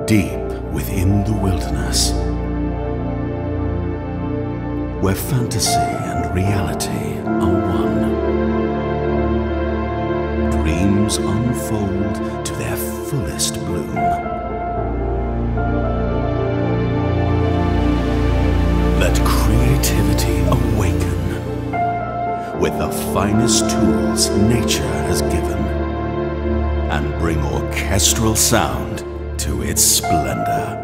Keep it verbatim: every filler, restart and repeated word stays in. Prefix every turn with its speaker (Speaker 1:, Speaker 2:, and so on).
Speaker 1: Deep within the wilderness, where fantasy and reality are one, dreams unfold to their fullest bloom. Let creativity awaken with the finest tools nature has given, and bring orchestral sound to its splendor.